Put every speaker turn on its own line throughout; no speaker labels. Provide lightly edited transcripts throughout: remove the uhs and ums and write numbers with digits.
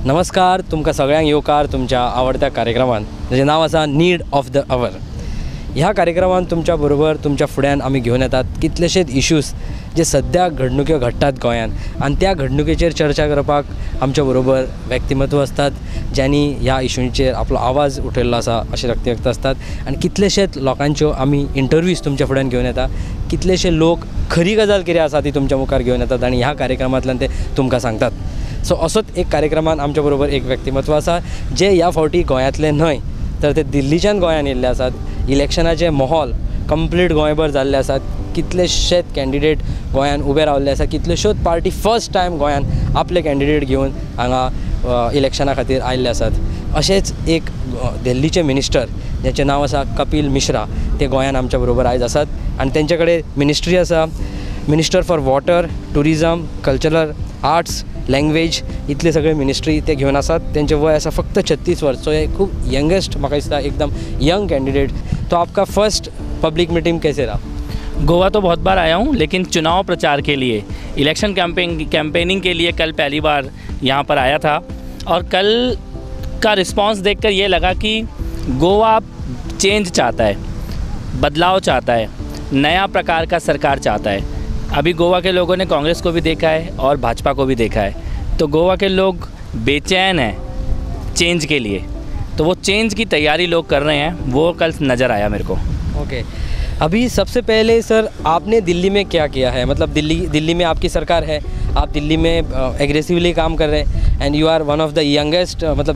नमस्कार, तुमकां सगळ्यांक येवकार तुमच्या आवडत्या कार्यक्रमान जेचें नांव आसा नीड ऑफ द अवर. ह्या कार्यक्रमान तुमच्या बरोबर तुमच्या फुड्यान आमी घेवन येतात कितलेशेच इश्यूज जे सद्या घडणुक्यो घडटात गोंयांत आनी त्या घडणुकेचेर चर्चा करपाक आमच्या बरोबर व्यक्तिमत्व असतात ज्यांनी ह्या इश्यूंचेर आपलो आवाज उठयल्लो आसा अशे व्यक्त असतात. आनी कितलेशेच लोकांच्यो आमी इंटरव्यूज तुमच्या फुड्यान घेवन येता. कितलेशे लोक खरी गजाल कितें आसा ती तुमच्या मुखार घेवन येतात आनी ह्या कार्यक्रमांतल्यान ते तुमकां सांगतात. सो असोच एक कार्यक्रमान आमच्या बरोबर एक व्यक्तिमत्व आसा जे ह्या फावटी गोंयांतले न्हय तर ते दिल्लीच्यान गोंयान येयल्ले आसात. इलेक्शनाचे मोहोल कंप्लीट गोंयभर जाल्ले आसात. कितलेशेच कॅन्डिडेट गोंयान उबे रावल्ले आसात. कितल्योश्योच पार्टी फर्स्ट टायम गोंयान आपले कॅन्डिडेट घेवन हांगा इलेक्शना खातीर आयिल्ले आसात. अशेंच एक दिल्लीचे मिनिस्टर जेचें नांव आसा कपिल मिश्रा ते गोंयान आमच्या बरोबर आयज आसात. आनी तेंचे कडेन मिनिस्ट्री आसा, minister for water, tourism, cultural, arts, language इतले सगळे मिनिस्ट्री ते घेवन आसात. तेंचे वय आसा फक्त 36 वर्स. सो हे खूब यंगेस्ट म्हाका दिसता एकदम यंग कैंडिडेट. तो आपका फर्स्ट पब्लिक मीटिंग कैसे रहा?
गोवा तो बहुत बार आया हूँ, लेकिन चुनाव प्रचार के लिए, इलेक्शन कैंपेनिंग के लिए कल पहली बार यहाँ पर आया था. और कल का रिस्पांस देखकर ये लगा कि गोवा चेंज चाहता है, बदलाव चाहता है, नया प्रकार का सरकार चाहता है. अभी गोवा के लोगों ने कांग्रेस को भी देखा है और भाजपा को भी देखा है, तो गोवा के लोग बेचैन हैं चेंज के लिए. तो वो चेंज की तैयारी लोग कर रहे हैं, वो कल नज़र आया मेरे को.
ओके. अभी सबसे पहले सर आपने दिल्ली में क्या किया है? मतलब दिल्ली में आपकी सरकार है, आप दिल्ली में एग्रेसिवली काम कर रहे हैं and you are one of the youngest मतलब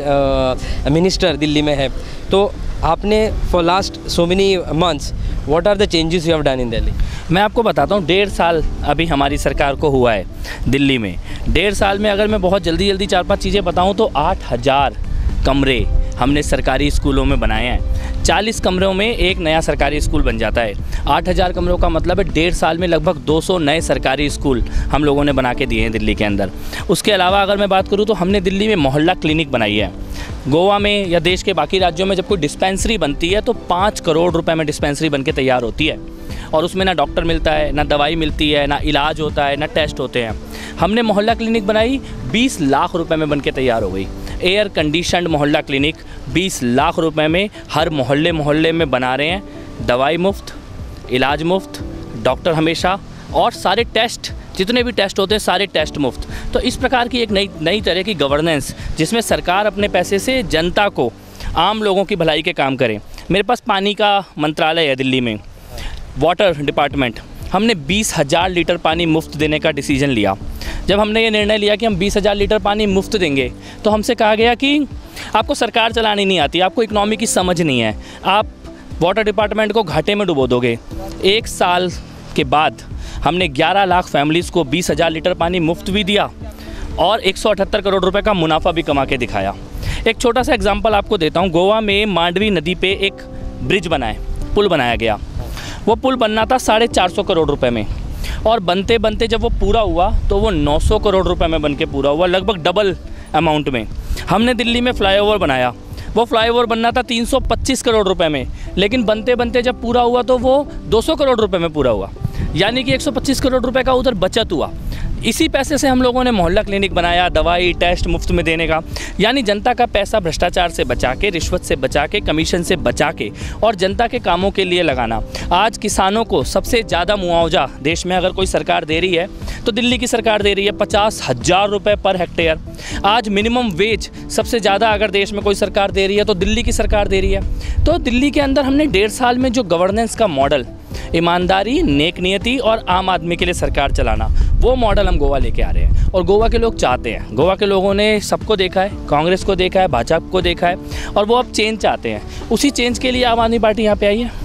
यंग मिनिस्टर दिल्ली में है. तो आपने for last so many months what are the changes you have done in Delhi?
मैं आपको बताता हूँ, 1.5 साल अभी हमारी सरकार को हुआ है दिल्ली में. 1.5 साल में अगर मैं बहुत जल्दी 4-5 चीज़ें बताऊँ तो 8000 कमरे हमने सरकारी स्कूलों में बनाए हैं. 40 कमरों में एक नया सरकारी स्कूल बन जाता है. 8000 कमरों का मतलब है 1.5 साल में लगभग 200 नए सरकारी स्कूल हम लोगों ने बना के दिए हैं दिल्ली के अंदर. उसके अलावा अगर मैं बात करूँ तो हमने दिल्ली में मोहल्ला क्लिनिक बनाई है. गोवा में या देश के बाकी राज्यों में जब कोई डिस्पेंसरी बनती है तो 5 करोड़ रुपए में डिस्पेंसरी बन के तैयार होती है और उसमें ना डॉक्टर मिलता है, ना दवाई मिलती है, ना इलाज होता है, ना टेस्ट होते हैं. हमने मोहल्ला क्लिनिक बनाई, 20 लाख रुपए में बन के तैयार हो गई. Air conditioned Mohalla clinic 20 lakh रुपए में हर मोहल्ले में बना रहे हैं. दवाई मुफ्त, इलाज मुफ्त, डॉक्टर हमेशा, और सारे टेस्ट जितने भी टेस्ट होते हैं सारे टेस्ट मुफ्त. तो इस प्रकार की एक नई तरह की गवर्नेंस जिसमें सरकार अपने पैसे से जनता को, आम लोगों की भलाई के काम करे. मेरे पास पानी का मंत्रालय है दिल्ली में, वाटर डिपार्टमेंट. हमने 20,000 लीटर पानी मुफ्त देने का डिसीजन लिया. जब हमने ये निर्णय लिया कि हम 20,000 लीटर पानी मुफ्त देंगे तो हमसे कहा गया कि आपको सरकार चलानी नहीं आती, आपको इकनॉमी की समझ नहीं है, आप वाटर डिपार्टमेंट को घाटे में डुबो दोगे. 1 साल के बाद हमने 11 लाख फैमिलीज़ को 20,000 लीटर पानी मुफ्त भी दिया और 178 करोड़ रुपए का मुनाफा भी कमा के दिखाया. एक छोटा सा एग्जांपल आपको देता हूँ. गोवा में मांडवी नदी पे एक ब्रिज बना है, पुल बनाया गया. वो पुल बनना था 450 करोड़ रुपए में और बनते बनते जब वो पूरा हुआ तो वो 900 करोड़ रुपए में बन के पूरा हुआ, लगभग डबल अमाउंट में. हमने दिल्ली में फ्लाईओवर बनाया, वो फ्लाईओवर बनना था 325 करोड़ रुपए में, लेकिन बनते बनते जब पूरा हुआ तो वो 200 करोड़ रुपए में पूरा हुआ, यानी कि 125 करोड़ रुपए का उधर बचत हुआ. इसी पैसे से हम लोगों ने मोहल्ला क्लिनिक बनाया, दवाई टेस्ट मुफ्त में देने का. यानी जनता का पैसा भ्रष्टाचार से बचा के, रिश्वत से बचा के, कमीशन से बचा के और जनता के कामों के लिए लगाना. आज किसानों को सबसे ज़्यादा मुआवजा देश में अगर कोई सरकार दे रही है तो दिल्ली की सरकार दे रही है, 50,000 रुपये पर हेक्टेयर. आज मिनिमम वेज सबसे ज़्यादा अगर देश में कोई सरकार दे रही है तो दिल्ली की सरकार दे रही है. तो दिल्ली के अंदर हमने 1.5 साल में जो गवर्नेंस का मॉडल, ईमानदारी, नेक नियति और आम आदमी के लिए सरकार चलाना, वो मॉडल हम गोवा लेके आ रहे हैं और गोवा के लोग चाहते हैं. गोवा के लोगों ने सबको देखा है, कांग्रेस को देखा है, भाजपा को देखा है और वो अब चेंज चाहते हैं. उसी चेंज के लिए आम आदमी पार्टी यहाँ पे आई है.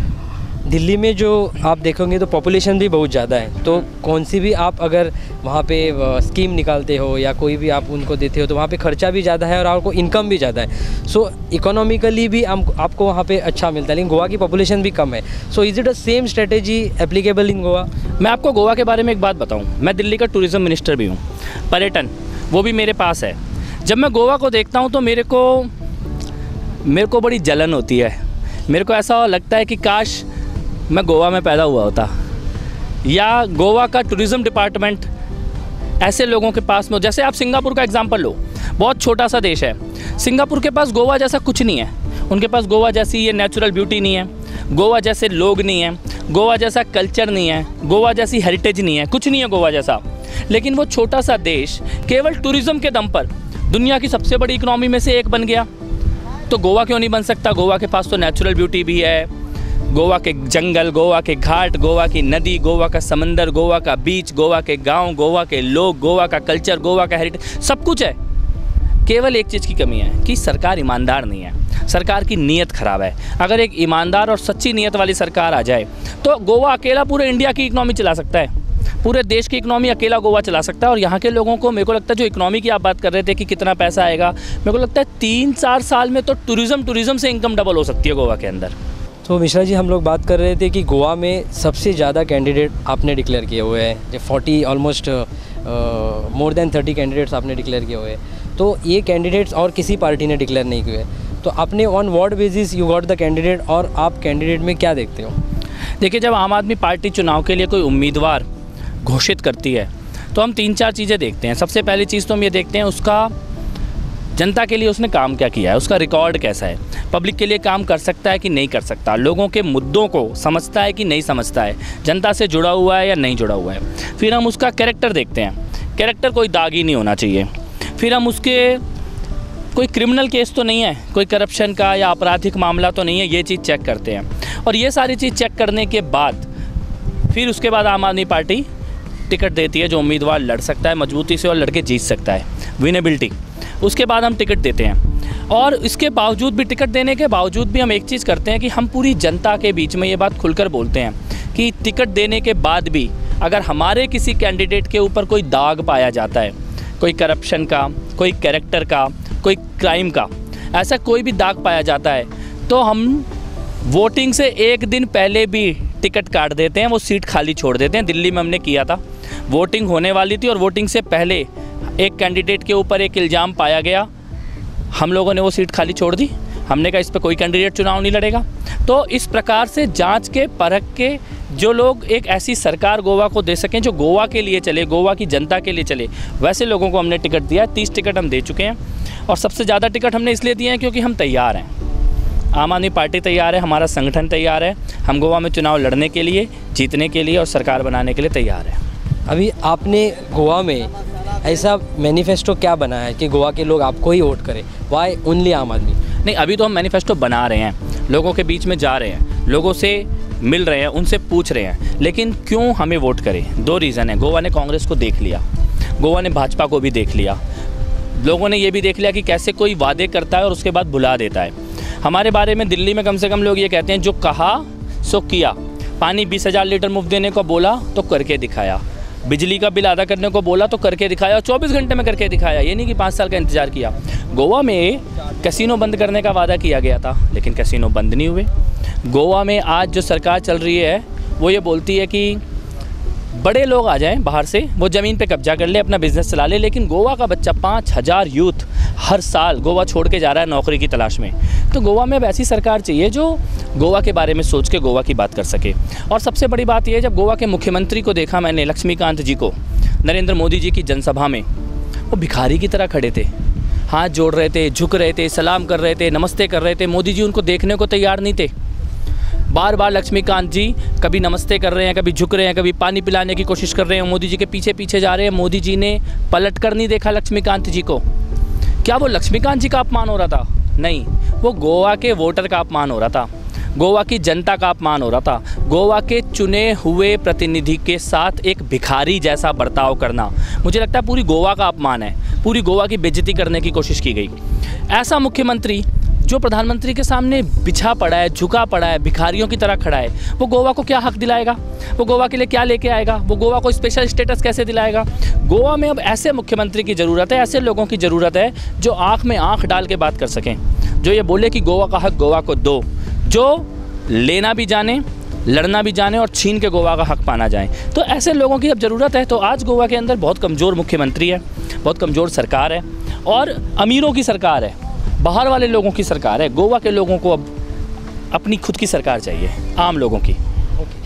दिल्ली में जो आप देखोगे तो पॉपुलेशन भी बहुत ज़्यादा है, तो कौन सी भी आप अगर वहाँ पे स्कीम निकालते हो या कोई भी आप उनको देते हो तो वहाँ पे खर्चा भी ज़्यादा है और आपको इनकम भी ज़्यादा है. सो इकोनॉमिकली भी आपको वहाँ पे अच्छा मिलता है, लेकिन गोवा की पॉपुलेशन भी कम है. So is it a same strategy applicable in Goa?
मैं आपको गोवा के बारे में एक बात बताऊँ, मैं दिल्ली का टूरिज़्म मिनिस्टर भी हूँ, पर्यटन वो भी मेरे पास है. जब मैं गोवा को देखता हूँ तो मेरे को बड़ी जलन होती है. मेरे को ऐसा लगता है कि काश मैं गोवा में पैदा हुआ होता या गोवा का टूरिज़्म डिपार्टमेंट ऐसे लोगों के पास में, जैसे आप सिंगापुर का एग्जांपल लो, बहुत छोटा सा देश है। सिंगापुर के पास गोवा जैसा कुछ नहीं है, उनके पास गोवा जैसी ये नेचुरल ब्यूटी नहीं है, गोवा जैसे लोग नहीं हैं, गोवा जैसा कल्चर नहीं है, गोवा जैसी हेरिटेज नहीं है, कुछ नहीं है गोवा जैसा। लेकिन वो छोटा सा देश केवल टूरिज़्म के दम पर दुनिया की सबसे बड़ी इकोनॉमी में से एक बन गया। तो गोवा क्यों नहीं बन सकता? गोवा के पास तो नेचुरल ब्यूटी भी है, गोवा के जंगल, गोवा के घाट, गोवा की नदी, गोवा का समंदर, गोवा का बीच, गोवा के गांव, गोवा के लोग, गोवा का कल्चर, गोवा का हेरिटेज, सब कुछ है। केवल एक चीज़ की कमी है कि सरकार ईमानदार नहीं है, सरकार की नीयत ख़राब है। अगर एक ईमानदार और सच्ची नीयत वाली सरकार आ जाए तो गोवा अकेला पूरे इंडिया की इकनॉमी चला सकता है, पूरे देश की इकनॉमी अकेला गोवा चला सकता है। और यहाँ के लोगों को, मेरे को लगता है, जो इकनॉमी की आप बात कर रहे थे कि कितना पैसा आएगा, मेरे को लगता है 3-4 साल में तो टूरिज़्म से इनकम डबल हो सकती है गोवा के अंदर।
तो मिश्रा जी, हम लोग बात कर रहे थे कि गोवा में सबसे ज़्यादा कैंडिडेट आपने डिक्लेयर किए हुए हैं, जो 40 ऑलमोस्ट मोर देन 30 कैंडिडेट्स आपने डिक्लेयर किए हुए हैं। तो ये कैंडिडेट्स और किसी पार्टी ने डिक्लेयर नहीं किए, तो आपने on what basis you got the candidate, और आप कैंडिडेट में क्या देखते हो?
देखिए, जब आम आदमी पार्टी चुनाव के लिए कोई उम्मीदवार घोषित करती है तो हम 3-4 चीज़ें देखते हैं। सबसे पहली चीज़ तो हम ये देखते हैं उसका जनता के लिए उसने काम क्या किया है, उसका रिकॉर्ड कैसा है, पब्लिक के लिए काम कर सकता है कि नहीं कर सकता, लोगों के मुद्दों को समझता है कि नहीं समझता है, जनता से जुड़ा हुआ है या नहीं जुड़ा हुआ है। फिर हम उसका कैरेक्टर देखते हैं, कैरेक्टर कोई दाग ही नहीं होना चाहिए। फिर हम उसके कोई क्रिमिनल केस तो नहीं है, कोई करप्शन का या आपराधिक मामला तो नहीं है, ये चीज़ चेक करते हैं। और ये सारी चीज़ चेक करने के बाद फिर उसके बाद आम आदमी पार्टी टिकट देती है जो उम्मीदवार लड़ सकता है मजबूती से और लड़के जीत सकता है, विनेबिलिटी। उसके बाद हम टिकट देते हैं। और इसके बावजूद भी, टिकट देने के बावजूद भी हम एक चीज़ करते हैं कि हम पूरी जनता के बीच में ये बात खुलकर बोलते हैं कि टिकट देने के बाद भी अगर हमारे किसी कैंडिडेट के ऊपर कोई दाग पाया जाता है, कोई करप्शन का, कोई कैरेक्टर का, कोई क्राइम का, ऐसा कोई भी दाग पाया जाता है, तो हम वोटिंग से एक दिन पहले भी टिकट काट देते हैं, वो सीट खाली छोड़ देते हैं। दिल्ली में हमने किया था, वोटिंग होने वाली थी और वोटिंग से पहले एक कैंडिडेट के ऊपर एक इल्ज़ाम पाया गया, हम लोगों ने वो सीट खाली छोड़ दी। हमने कहा इस पर कोई कैंडिडेट चुनाव नहीं लड़ेगा। तो इस प्रकार से जांच के, परख के जो लोग एक ऐसी सरकार गोवा को दे सकें जो गोवा के लिए चले, गोवा की जनता के लिए चले, वैसे लोगों को हमने टिकट दिया। 30 टिकट हम दे चुके हैं और सबसे ज़्यादा टिकट हमने इसलिए दिए हैं क्योंकि हम तैयार हैं, आम आदमी पार्टी तैयार है, हमारा संगठन तैयार है, हम गोवा में चुनाव लड़ने के लिए, जीतने के लिए और सरकार बनाने के लिए तैयार है।
अभी आपने गोवा में ऐसा मैनिफेस्टो क्या बनाया है कि गोवा के लोग आपको ही वोट करें? Why only Aam Aadmi?
नहीं, अभी तो हम मैनिफेस्टो बना रहे हैं, लोगों के बीच में जा रहे हैं, लोगों से मिल रहे हैं, उनसे पूछ रहे हैं, लेकिन क्यों हमें वोट करें? 2 रीज़न है। गोवा ने कांग्रेस को देख लिया, गोवा ने भाजपा को भी देख लिया, लोगों ने ये भी देख लिया कि कैसे कोई वादे करता है और उसके बाद भुला देता है। हमारे बारे में दिल्ली में कम से कम लोग ये कहते हैं, जो कहा सो किया। पानी 20,000 लीटर मुफ्त देने को बोला तो करके दिखाया, बिजली का बिल अदा करने को बोला तो करके दिखाया, और 24 घंटे में करके दिखाया। ये नहीं कि 5 साल का इंतजार किया। गोवा में कैसीनो बंद करने का वादा किया गया था, लेकिन कैसीनो बंद नहीं हुए। गोवा में आज जो सरकार चल रही है वो ये बोलती है कि बड़े लोग आ जाएं बाहर से, वो ज़मीन पे कब्जा कर ले, अपना बिजनेस चला ले, लेकिन गोवा का बच्चा 5,000 यूथ हर साल गोवा छोड़ के जा रहा है नौकरी की तलाश में। तो गोवा में अब ऐसी सरकार चाहिए जो गोवा के बारे में सोच के गोवा की बात कर सके। और सबसे बड़ी बात यह है, जब गोवा के मुख्यमंत्री को देखा मैंने, लक्ष्मीकांत जी को, नरेंद्र मोदी जी की जनसभा में, वो भिखारी की तरह खड़े थे, हाथ जोड़ रहे थे, झुक रहे थे, सलाम कर रहे थे, नमस्ते कर रहे थे। मोदी जी उनको देखने को तैयार नहीं थे। बार बार लक्ष्मीकांत जी कभी नमस्ते कर रहे हैं, कभी झुक रहे हैं, कभी पानी पिलाने की कोशिश कर रहे हैं, मोदी जी के पीछे पीछे जा रहे हैं। मोदी जी ने पलट कर नहीं देखा लक्ष्मीकांत जी को। क्या वो लक्ष्मीकांत जी का अपमान हो रहा था? नहीं, वो गोवा के वोटर का अपमान हो रहा था, गोवा की जनता का अपमान हो रहा था। गोवा के चुने हुए प्रतिनिधि के साथ एक भिखारी जैसा बर्ताव करना, मुझे लगता है पूरी गोवा का अपमान है, पूरी गोवा की बेइज्जती करने की कोशिश की गई। ऐसा मुख्यमंत्री जो प्रधानमंत्री के सामने बिछा पड़ा है, झुका पड़ा है, भिखारियों की तरह खड़ा है, वो गोवा को क्या हक दिलाएगा? वो गोवा के लिए क्या लेके आएगा? वो गोवा को स्पेशल स्टेटस कैसे दिलाएगा? गोवा में अब ऐसे मुख्यमंत्री की ज़रूरत है, ऐसे लोगों की ज़रूरत है जो आँख में आँख डाल के बात कर सकें, जो ये बोले कि गोवा का हक गोवा को दो, जो लेना भी जाने, लड़ना भी जाने और छीन के गोवा का हक पाना जाए। तो ऐसे लोगों की अब ज़रूरत है। तो आज गोवा के अंदर बहुत कमज़ोर मुख्यमंत्री है, बहुत कमज़ोर सरकार है और अमीरों की सरकार है, बाहर वाले लोगों की सरकार है। गोवा के लोगों को अब अपनी खुद की सरकार चाहिए, आम लोगों की।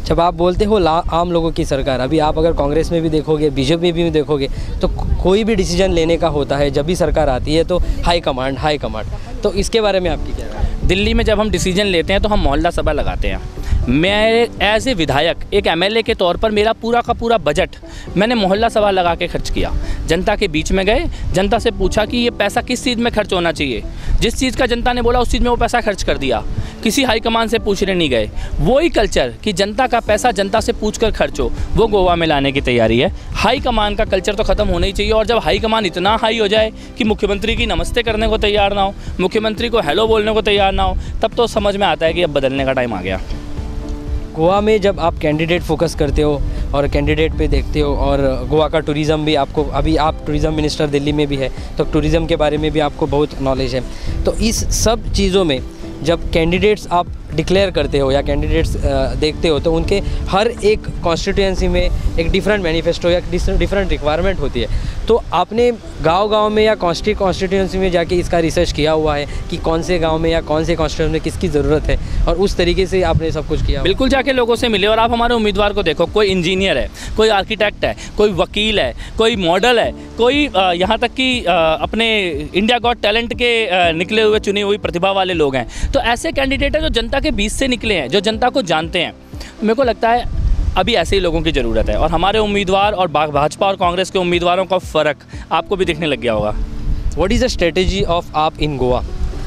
जब आप बोलते हो आम लोगों की सरकार, अभी आप अगर कांग्रेस में भी देखोगे, बीजेपी में भी देखोगे, तो कोई भी डिसीजन लेने का होता है जब भी सरकार आती है तो हाई कमांड। तो इसके बारे में आपकी क्या राय है?
दिल्ली में जब हम डिसीजन लेते हैं तो हम मोहल्ला सभा लगाते हैं। मैं एज ए विधायक, एक एमएलए के तौर पर मेरा पूरा का पूरा बजट मैंने मोहल्ला सभा लगा के खर्च किया। जनता के बीच में गए, जनता से पूछा कि ये पैसा किस चीज़ में खर्च होना चाहिए। जिस चीज़ का जनता ने बोला उस चीज़ में वो पैसा खर्च कर दिया। किसी हाईकमान से पूछने नहीं गए। वही कल्चर कि जनता का पैसा जनता से पूछ कर खर्च हो, वो गोवा में लाने की तैयारी है। हाई कमान का कल्चर तो ख़त्म होना ही चाहिए। और जब हाई कमान इतना हाई हो जाए कि मुख्यमंत्री की नमस्ते करने को तैयार ना हो, मुख्यमंत्री को हेलो बोलने को तैयार ना हो, तब तो समझ में आता है कि अब बदलने का टाइम आ गया।
गोवा में जब आप कैंडिडेट फोकस करते हो और कैंडिडेट पे देखते हो, और गोवा का टूरिज़्म भी आपको, अभी आप टूरिज़्म मिनिस्टर दिल्ली में भी है, तो टूरिज़्म के बारे में भी आपको बहुत नॉलेज है। तो इस सब चीज़ों में जब कैंडिडेट्स आप डिक्लेयर करते हो या कैंडिडेट्स देखते हो, तो उनके हर एक कॉन्स्टिट्यूएंसी में एक डिफरेंट मैनिफेस्टो या डिफरेंट रिक्वायरमेंट होती है। तो आपने गांव-गांव में या कॉन्स्टिट्यूएंसी में जाके इसका रिसर्च किया हुआ है कि कौन से गांव में या कौन से कॉन्स्टिट्यूएंसी में किसकी ज़रूरत है, और उस तरीके से आपने सब कुछ किया?
बिल्कुल, जाके लोगों से मिले। और आप हमारे उम्मीदवार को देखो, कोई इंजीनियर है, कोई आर्किटेक्ट है, कोई वकील है, कोई मॉडल है, कोई यहाँ तक कि अपने इंडिया गॉट टैलेंट के निकले हुए चुनी हुई प्रतिभा वाले लोग हैं। तो ऐसे कैंडिडेट हैं जो जनता के बीच से निकले हैं, जो जनता को जानते हैं। मेरे को लगता है अभी ऐसे ही लोगों की ज़रूरत है। और हमारे उम्मीदवार और भाजपा और कांग्रेस के उम्मीदवारों का फ़र्क आपको भी दिखने लग गया होगा।
What is the strategy of AAP in Goa?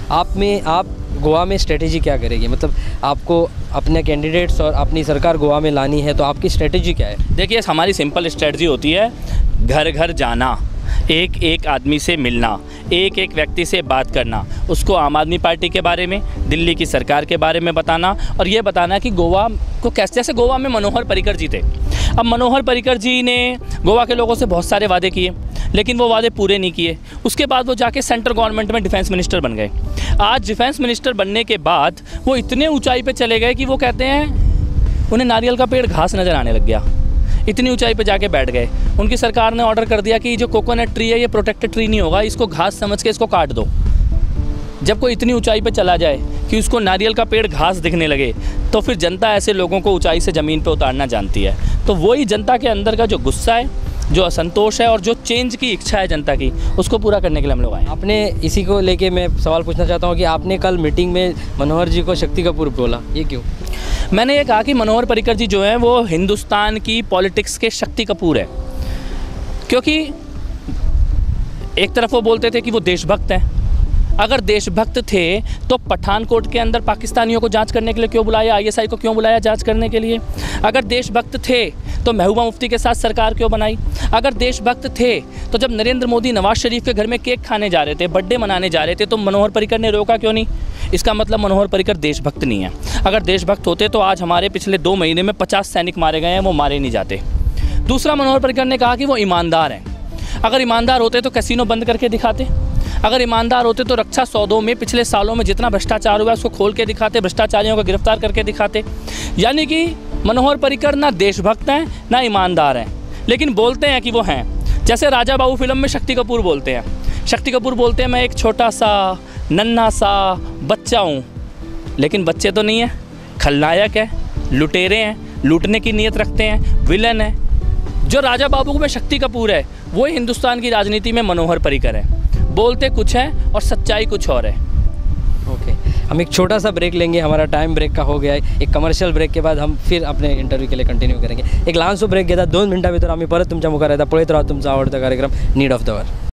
आप गोवा में स्ट्रेटेजी क्या करेगी? मतलब आपको अपने कैंडिडेट्स और अपनी सरकार गोवा में लानी है, तो आपकी स्ट्रेटेजी क्या है?
देखिए, हमारी सिंपल स्ट्रेटजी होती है, घर घर जाना, एक एक आदमी से मिलना, एक एक व्यक्ति से बात करना, उसको आम आदमी पार्टी के बारे में, दिल्ली की सरकार के बारे में बताना, और ये बताना कि गोवा को कैसे, जैसे गोवा में मनोहर पर्रिकर जी थे। अब मनोहर पर्रिकर जी ने गोवा के लोगों से बहुत सारे वादे किए, लेकिन वो वादे पूरे नहीं किए। उसके बाद वो जाके सेंट्रल गवर्नमेंट में डिफेंस मिनिस्टर बन गए। आज डिफेंस मिनिस्टर बनने के बाद वो इतने ऊंचाई पे चले गए कि वो कहते हैं उन्हें नारियल का पेड़ घास नज़र आने लग गया। इतनी ऊंचाई पे जाके बैठ गए। उनकी सरकार ने ऑर्डर कर दिया कि जो कोकोनट ट्री है ये प्रोटेक्टेड ट्री नहीं होगा, इसको घास समझ के इसको काट दो। जब कोई इतनी ऊंचाई पे चला जाए कि उसको नारियल का पेड़ घास दिखने लगे, तो फिर जनता ऐसे लोगों को ऊंचाई से ज़मीन पे उतारना जानती है। तो वही जनता के अंदर का जो गुस्सा है, जो असंतोष है और जो चेंज की इच्छा है जनता की, उसको पूरा करने के लिए हम लोग आए।
आपने इसी को लेके मैं सवाल पूछना चाहता हूँ कि आपने कल मीटिंग में मनोहर जी को शक्ति कपूर बोला, ये क्यों?
मैंने ये कहा कि मनोहर पर्रिकर जी जो हैं वो हिंदुस्तान की पॉलिटिक्स के शक्ति कपूर है। क्योंकि एक तरफ वो बोलते थे कि वो देशभक्त हैं। अगर देशभक्त थे तो पठानकोट के अंदर पाकिस्तानियों को जांच करने के लिए क्यों बुलाया, आईएसआई को क्यों बुलाया जांच करने के लिए? अगर देशभक्त थे तो महबूबा मुफ्ती के साथ सरकार क्यों बनाई? अगर देशभक्त थे तो जब नरेंद्र मोदी नवाज शरीफ के घर में केक खाने जा रहे थे, बर्थडे मनाने जा रहे थे, तो मनोहर पर्रिकर ने रोका क्यों नहीं? इसका मतलब मनोहर पर्रिकर देशभक्त नहीं है। अगर देशभक्त होते तो आज हमारे पिछले 2 महीने में 50 सैनिक मारे गए हैं, वो मारे नहीं जाते। दूसरा, मनोहर पर्रिकर ने कहा कि वो ईमानदार हैं। अगर ईमानदार होते तो कैसीनो बंद करके दिखाते। अगर ईमानदार होते तो रक्षा सौदों में पिछले सालों में जितना भ्रष्टाचार हुआ है उसको खोल के दिखाते, भ्रष्टाचारियों को गिरफ्तार करके दिखाते। यानी कि मनोहर पर्रिकर ना देशभक्त हैं ना ईमानदार हैं, लेकिन बोलते हैं कि वो हैं। जैसे राजा बाबू फिल्म में शक्ति कपूर बोलते हैं। शक्ति कपूर बोलते हैं मैं एक छोटा सा नन्हा सा बच्चा हूँ, लेकिन बच्चे तो नहीं है, खलनायक है, लुटेरे हैं, लूटने की नीयत रखते हैं, विलन है। जो राजा बाबू में शक्ति कपूर है वो हिंदुस्तान की राजनीति में मनोहर पर्रिकर है। बोलते कुछ है और सच्चाई कुछ और है।
ओके, हम एक छोटा सा ब्रेक लेंगे, हमारा टाइम ब्रेक का हो गया है। एक कमर्शियल ब्रेक के बाद हम फिर अपने इंटरव्यू के लिए कंटिन्यू करेंगे। एक लहानसो ब्रेक घेता 2 मिनटां भितर आम्ही परत तुमच्या मुखार येता. पळयत राहा तुमचा आवडता कार्यक्रम नीड ऑफ द अवर.